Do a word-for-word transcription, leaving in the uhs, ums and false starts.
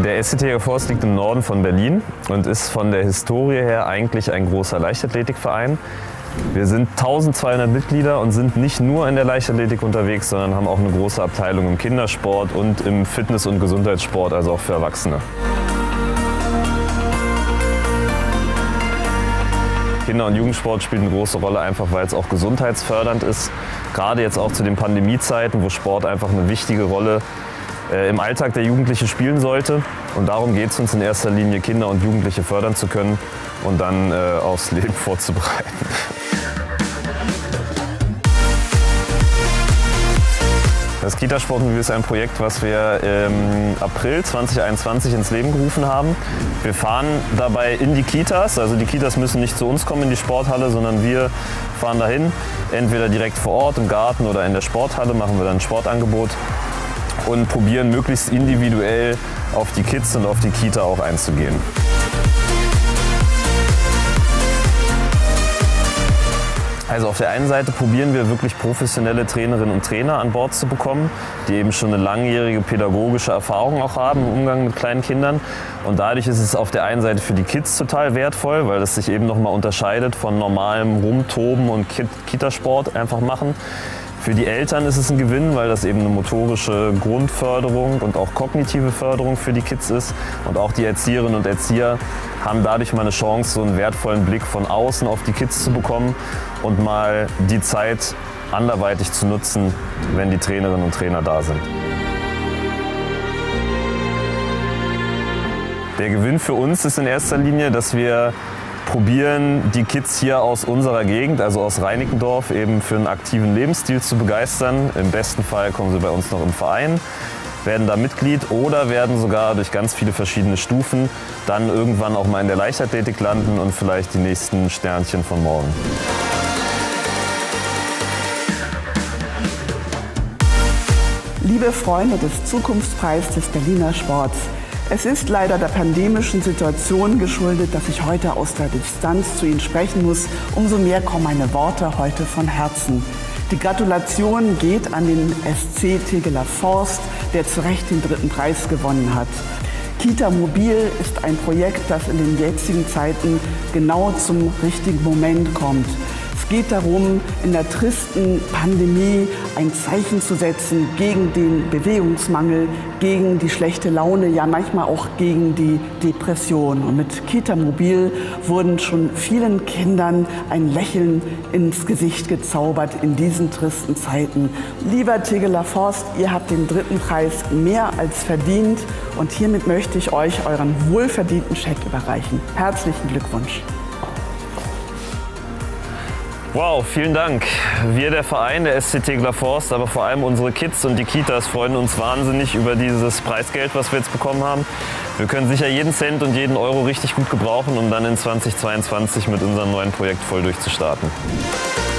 Der S C T Forst liegt im Norden von Berlin und ist von der Historie her eigentlich ein großer Leichtathletikverein. Wir sind tausendzweihundert Mitglieder und sind nicht nur in der Leichtathletik unterwegs, sondern haben auch eine große Abteilung im Kindersport und im Fitness- und Gesundheitssport, also auch für Erwachsene. Kinder- und Jugendsport spielt eine große Rolle, einfach weil es auch gesundheitsfördernd ist. Gerade jetzt auch zu den Pandemiezeiten, wo Sport einfach eine wichtige Rolle äh, im Alltag der Jugendlichen spielen sollte. Und darum geht es uns in erster Linie, Kinder und Jugendliche fördern zu können und dann äh, aufs Leben vorzubereiten. Das Kitasportmobil ist ein Projekt, was wir im April zweitausendeinundzwanzig ins Leben gerufen haben. Wir fahren dabei in die Kitas, also die Kitas müssen nicht zu uns kommen in die Sporthalle, sondern wir fahren dahin, entweder direkt vor Ort im Garten oder in der Sporthalle, machen wir dann ein Sportangebot und probieren möglichst individuell auf die Kids und auf die Kita auch einzugehen. Also auf der einen Seite probieren wir wirklich professionelle Trainerinnen und Trainer an Bord zu bekommen, die eben schon eine langjährige pädagogische Erfahrung auch haben im Umgang mit kleinen Kindern. Und dadurch ist es auf der einen Seite für die Kids total wertvoll, weil es sich eben nochmal unterscheidet von normalem Rumtoben und Kitasport einfach machen. Für die Eltern ist es ein Gewinn, weil das eben eine motorische Grundförderung und auch kognitive Förderung für die Kids ist. Und auch die Erzieherinnen und Erzieher haben dadurch mal eine Chance, so einen wertvollen Blick von außen auf die Kids zu bekommen und mal die Zeit anderweitig zu nutzen, wenn die Trainerinnen und Trainer da sind. Der Gewinn für uns ist in erster Linie, dass wir probieren, die Kids hier aus unserer Gegend, also aus Reinickendorf, eben für einen aktiven Lebensstil zu begeistern. Im besten Fall kommen sie bei uns noch im Verein, werden da Mitglied oder werden sogar durch ganz viele verschiedene Stufen dann irgendwann auch mal in der Leichtathletik landen und vielleicht die nächsten Sternchen von morgen. Liebe Freunde des Zukunftspreises des Berliner Sports, es ist leider der pandemischen Situation geschuldet, dass ich heute aus der Distanz zu Ihnen sprechen muss. Umso mehr kommen meine Worte heute von Herzen. Die Gratulation geht an den S C Tegeler Forst, der zu Recht den dritten Preis gewonnen hat. Kita Mobil ist ein Projekt, das in den jetzigen Zeiten genau zum richtigen Moment kommt. Es geht darum, in der tristen Pandemie ein Zeichen zu setzen gegen den Bewegungsmangel, gegen die schlechte Laune, ja manchmal auch gegen die Depression. Und mit Kita Mobil wurden schon vielen Kindern ein Lächeln ins Gesicht gezaubert in diesen tristen Zeiten. Lieber Tegeler Forst, ihr habt den dritten Preis mehr als verdient und hiermit möchte ich euch euren wohlverdienten Scheck überreichen. Herzlichen Glückwunsch. Wow, vielen Dank. Wir, der Verein, der S C Tegeler Forst, aber vor allem unsere Kids und die Kitas freuen uns wahnsinnig über dieses Preisgeld, was wir jetzt bekommen haben. Wir können sicher jeden Cent und jeden Euro richtig gut gebrauchen, um dann in zweitausendzweiundzwanzig mit unserem neuen Projekt voll durchzustarten.